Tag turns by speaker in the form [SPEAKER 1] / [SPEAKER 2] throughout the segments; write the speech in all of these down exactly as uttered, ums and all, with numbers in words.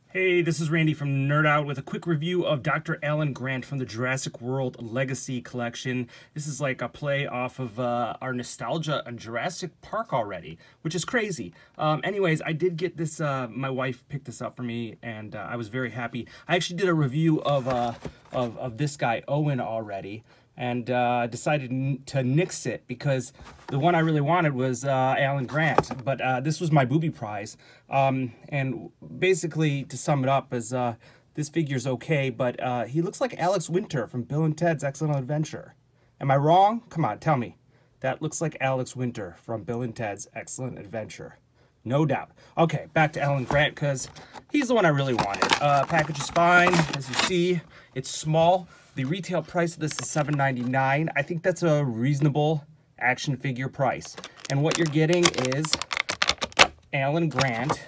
[SPEAKER 1] Hey, this is Randy from Nerd Out with a quick review of Doctor Alan Grant from the Jurassic World Legacy Collection. This is like a play off of uh, our nostalgia on Jurassic Park already, which is crazy. Um, anyways, I did get this, uh, my wife picked this up for me, and uh, I was very happy. I actually did a review of, uh, of, of this guy, Owen, already, and uh, decided n to nix it because the one I really wanted was uh, Alan Grant, but uh, this was my booby prize. Um, and basically, to sum it up, is uh, this figure's okay, but uh, he looks like Alex Winter from Bill and Ted's Excellent Adventure. Am I wrong? Come on, tell me. That looks like Alex Winter from Bill and Ted's Excellent Adventure. No doubt. Okay, back to Alan Grant, because he's the one I really wanted. Uh, package is fine, as you see. It's small. The retail price of this is seven ninety-nine. I think that's a reasonable action figure price. And what you're getting is Alan Grant,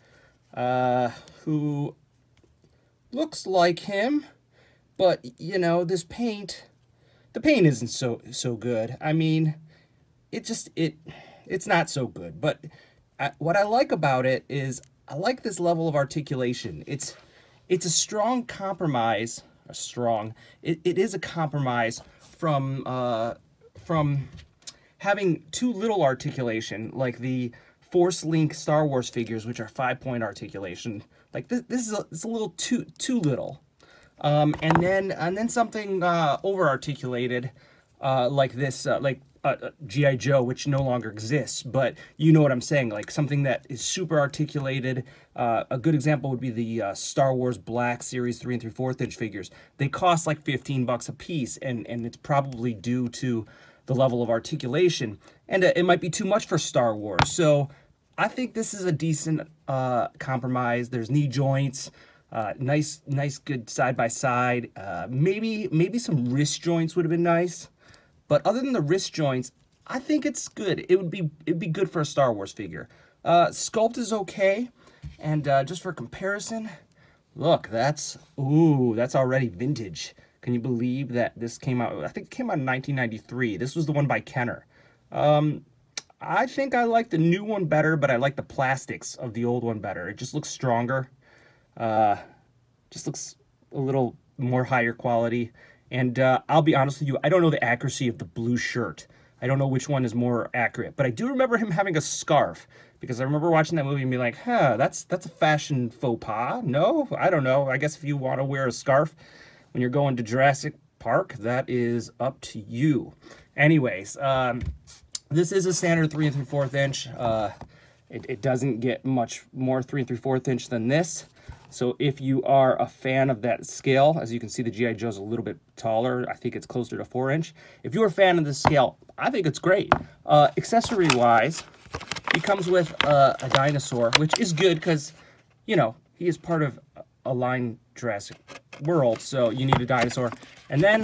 [SPEAKER 1] uh, who looks like him, but, you know, this paint, the paint isn't so so good. I mean, it just, it it's not so good. But I, what I like about it is I like this level of articulation. It's, it's a strong compromise. strong it, it is a compromise from uh from having too little articulation, like the Force Link Star Wars figures, which are five point articulation. Like this this is a, it's a little too too little, um and then and then something uh over articulated, uh like this, uh, like Uh, G I Joe, which no longer exists, but you know what I'm saying, like something that is super articulated. Uh, a good example would be the uh, Star Wars Black Series three and three fourths inch figures. They cost like fifteen bucks a piece, and, and it's probably due to the level of articulation, and uh, it might be too much for Star Wars. So I think this is a decent uh, compromise. There's knee joints, uh, nice, nice, good side by side. Uh, maybe, maybe some wrist joints would have been nice. But other than the wrist joints, I think it's good. It would be it'd be good for a Star Wars figure. Uh, sculpt is okay, and uh, just for comparison, look, that's ooh, that's already vintage. Can you believe that this came out? I think it came out in nineteen ninety-three. This was the one by Kenner. Um, I think I like the new one better, but I like the plastics of the old one better. It just looks stronger. Uh, just looks a little more higher quality. And uh, I'll be honest with you, I don't know the accuracy of the blue shirt. I don't know which one is more accurate. But I do remember him having a scarf, because I remember watching that movie and being like, huh, that's, that's a fashion faux pas. No, I don't know. I guess if you want to wear a scarf when you're going to Jurassic Park, that is up to you. Anyways, um, this is a standard three and three fourths inch. Uh, it, it doesn't get much more three and three fourths inch than this. So if you are a fan of that scale, as you can see, the G I Joe's a little bit taller. I think it's closer to four inch. If you're a fan of the scale, I think it's great. Uh, Accessory-wise, he comes with uh, a dinosaur, which is good because, you know, he is part of a line Jurassic World, so you need a dinosaur. And then,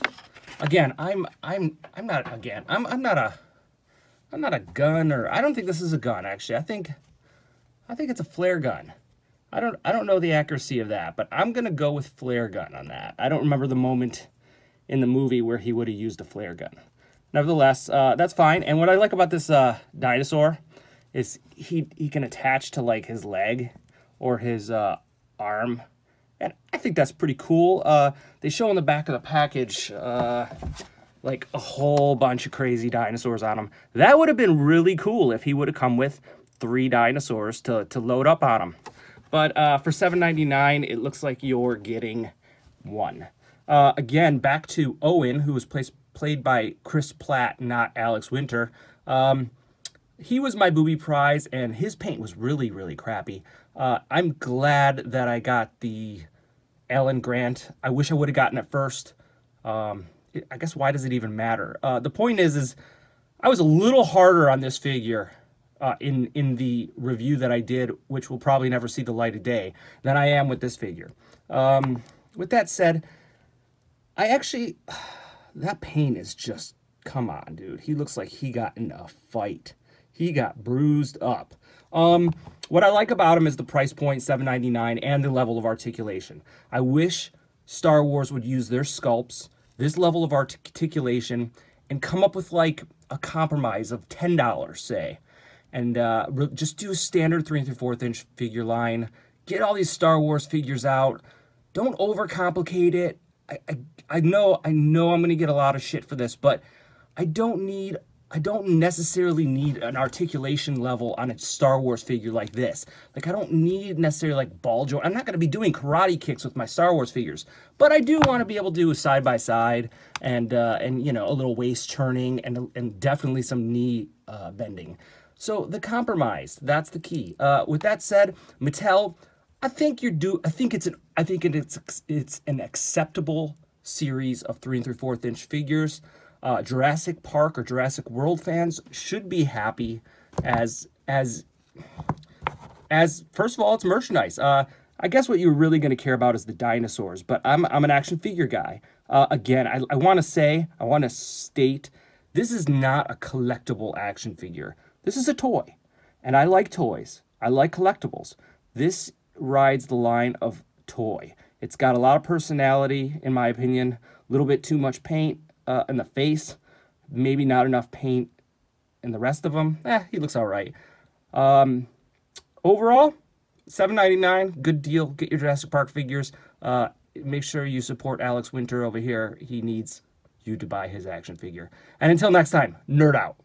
[SPEAKER 1] again, I'm I'm I'm not again I'm I'm not a I'm not a gun, or I don't think this is a gun actually. I think I think it's a flare gun. I don't, I don't know the accuracy of that, but I'm going to go with flare gun on that. I don't remember the moment in the movie where he would have used a flare gun. Nevertheless, uh, that's fine. And what I like about this uh, dinosaur is he, he can attach to like his leg or his uh, arm. And I think that's pretty cool. Uh, they show in the back of the package uh, like a whole bunch of crazy dinosaurs on him. That would have been really cool if he would have come with three dinosaurs to, to load up on him. But uh, for seven ninety-nine, it looks like you're getting one. Uh, again, back to Owen, who was placed, played by Chris Pratt, not Alex Winter. Um, he was my booby prize, and his paint was really, really crappy. Uh, I'm glad that I got the Alan Grant. I wish I would have gotten it first. Um, I guess why does it even matter? Uh, the point is, is I was a little harder on this figure Uh, in, in the review that I did, which will probably never see the light of day, than I am with this figure. Um, with that said, I actually, that paint is just, come on, dude. He looks like he got in a fight. He got bruised up. Um, what I like about him is the price point, seven ninety-nine, and the level of articulation. I wish Star Wars would use their sculpts, this level of articulation, and come up with like a compromise of ten dollars, say. And uh, just do a standard three and three fourths inch figure line. get all these Star Wars figures out. Don't overcomplicate it. I, I, I know, I know I'm going to get a lot of shit for this, but I don't need, I don't necessarily need an articulation level on a Star Wars figure like this. Like, I don't need necessarily like ball joint. I'm not going to be doing karate kicks with my Star Wars figures, but I do want to be able to do a side by side and, uh, and, you know, a little waist turning and, and definitely some knee uh, bending. So the compromise, that's the key. Uh, with that said, Mattel, I think you're do. I think it's an. I think it's it's an acceptable series of three and three fourth inch figures. Uh, Jurassic Park or Jurassic World fans should be happy, as as as first of all, it's merchandise. Uh, I guess what you're really going to care about is the dinosaurs. But I'm I'm an action figure guy. Uh, again, I I want to say I want to state this is not a collectible action figure. This is a toy, and I like toys. I like collectibles. This rides the line of toy. It's got a lot of personality, in my opinion. A little bit too much paint uh, in the face. Maybe not enough paint in the rest of them. Eh, he looks all right. Um, overall, seven ninety-nine, good deal. Get your Jurassic Park figures. Uh, make sure you support Alex Winter over here. He needs you to buy his action figure. And until next time, nerd out.